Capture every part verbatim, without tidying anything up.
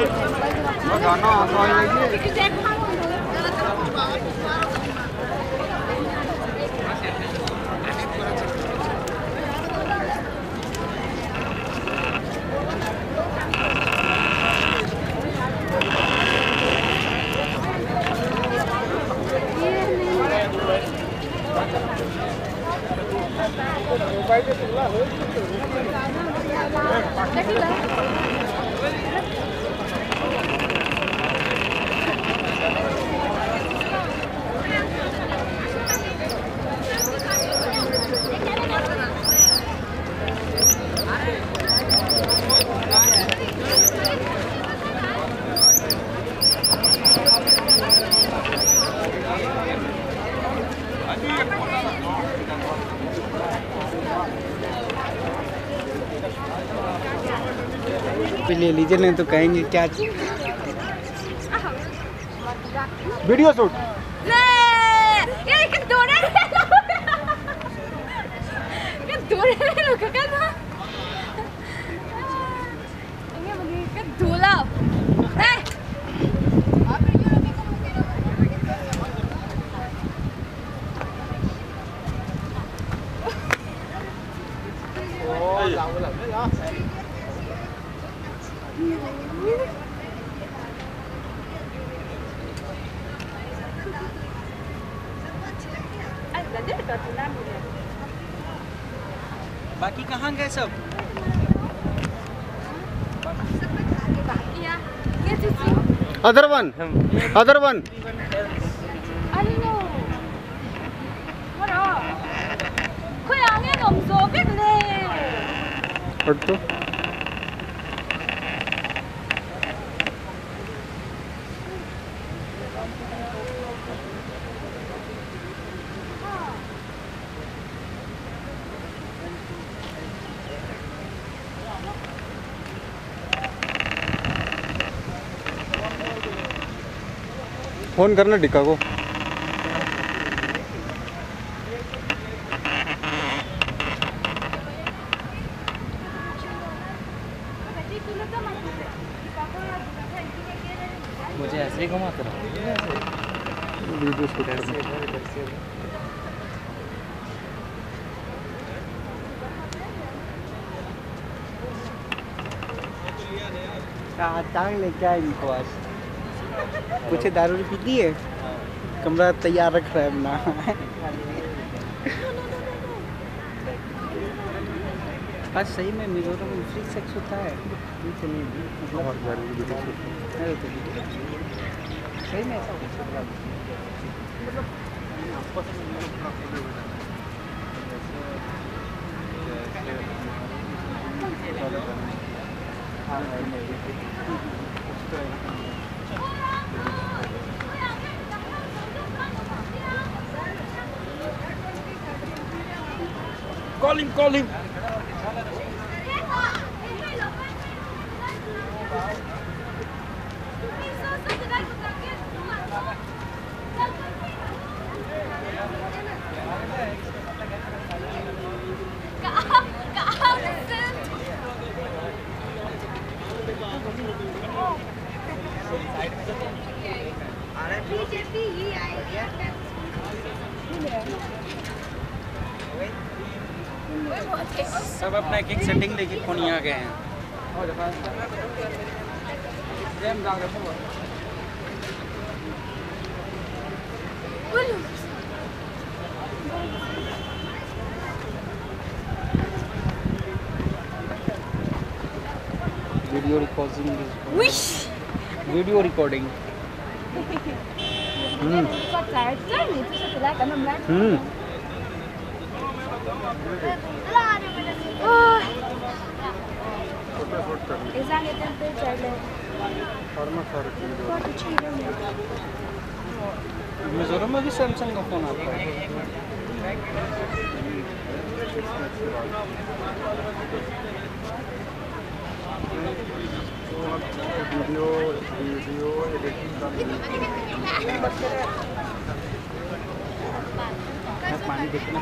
ले लीजिए, नहीं तो कहेंगे क्या वीडियो शूट। बाकी कहाँ गए सब? Other one, other one. तो फोन करना डिक्का को। मुझे ऐसे ही घुमाते रहो। वीडियो शूट टांग लेके आए इनको आज। कुछ दारू पीती है, कमरा तैयार रख रहा है अपना। आज सही में मिजोरम में फ्री सेक्स होता है। सही में ऐसा Call him, call him. सब अपना एक एक सेटिंग लेके फोन यहाँ गए हैं। Video recording, video recording. हम्म हम्म मिजोरम में भी सैमसंग का फोन आता है। वीडियो वीडियो एडिटिंग का पानी देखना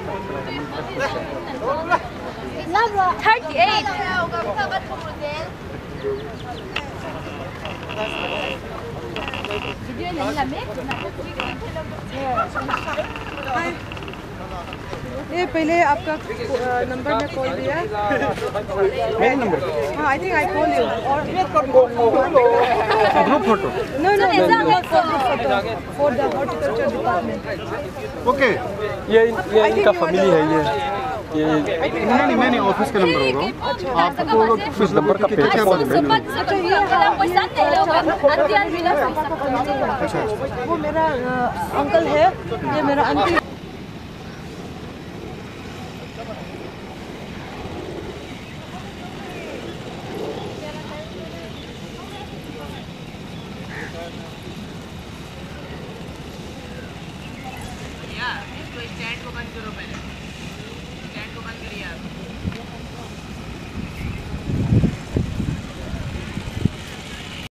thirty-eight. ये पहले आपका नंबर में कॉल दिया। मेरे नंबर हाँ, I think I call you और group photo no no no photo for the horticulture department. Okay. ये ये इनका फैमिली है ये ये नहीं नहीं मैं नहीं, ऑफिस का नंबर होगा। आपको किस नंबर का पेज है? वो मेरा अंकल है, ये मेरा आंटी। इसको स्टैंड को बंद करो पहले।